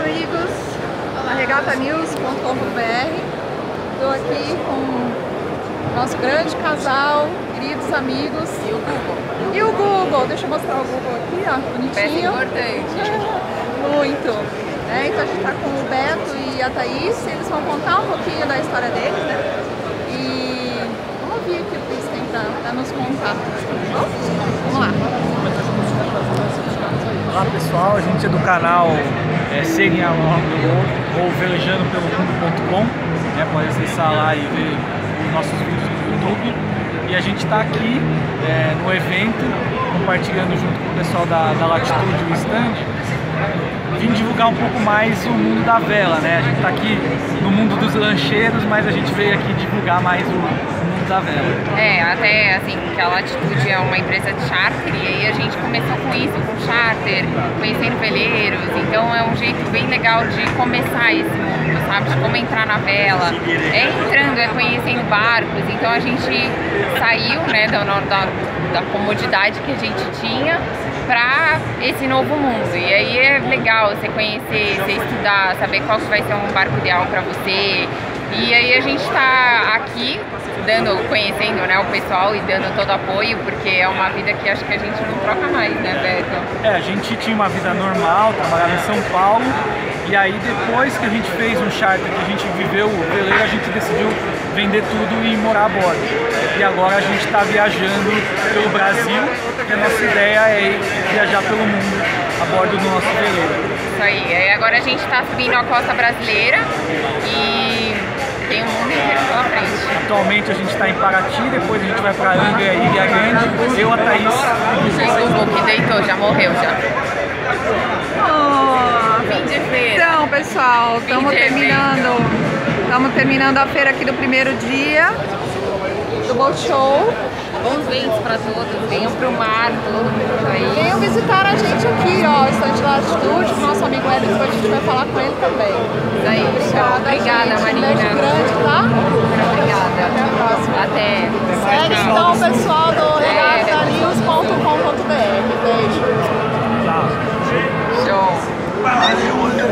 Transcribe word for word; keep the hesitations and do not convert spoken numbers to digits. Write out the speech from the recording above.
amigos da regata news ponto com ponto br. Estou aqui com o nosso grande casal, queridos amigos. E o Google. E o Google, deixa eu mostrar o Google aqui, ó, bonitinho. Peça importante. Muito. É, então a gente está com o Beto e a Thaís, eles vão contar um pouquinho da história deles, né? E vamos ouvir aqui o que eles têm para nos contar. Bom, vamos lá. Olá pessoal, a gente é do canal é, Seguem a ou velejando pelo mundo ponto com, né, pode acessar lá e ver os nossos vídeos no YouTube. E a gente está aqui é, no evento, compartilhando junto com o pessoal da, da Latitude o stand, vim divulgar um pouco mais o mundo da vela, né? A gente está aqui no mundo dos lancheiros, mas a gente veio aqui divulgar mais o, o mundo da vela. É, até assim, que a Latitude é uma empresa de charter e aí a gente começou com isso, com charter, conhecendo veleiros, então é um jeito bem legal de começar esse mundo, sabe? De como entrar na vela, é entrando, é conhecendo barcos, então a gente saiu, né, da, da, da comodidade que a gente tinha para esse novo mundo. E aí é legal você conhecer, você estudar, saber qual que vai ser um barco ideal para você. E aí a gente está aqui dando, conhecendo, né, o pessoal e dando todo apoio, porque é uma vida que acho que a gente não troca mais, né, Beto? É, a gente tinha uma vida normal, trabalhava em São Paulo, e aí depois que a gente fez um charter, que a gente viveu o veleiro, a gente decidiu vender tudo e morar a bordo. E agora a gente está viajando pelo Brasil, e a nossa ideia é viajar pelo mundo a bordo do nosso veleiro. Isso aí, e agora a gente está subindo a costa brasileira e tem um mundo inteiro pela frente. Atualmente a gente está em Paraty, depois a gente vai para Angra e Ilha Grande, eu, a Thaís e o Google que deitou, já morreu já. Oh, Fim de feira. Então, pessoal, estamos terminando, estamos terminando a feira aqui do primeiro dia do Boat Show. Bons ventos para todos, venham pro mar, todo mundo aí. Venham visitar a gente aqui, ó, estante da Latitude, com o nosso amigo Hélio, depois a gente vai falar com ele também. Isso aí, Obrigada, obrigada, gente. Marina. Um beijo grande, tá? Obrigada. Até a próxima. Até. Segue então o pessoal do regata news ponto com ponto br. Beijo. Tchau. Show.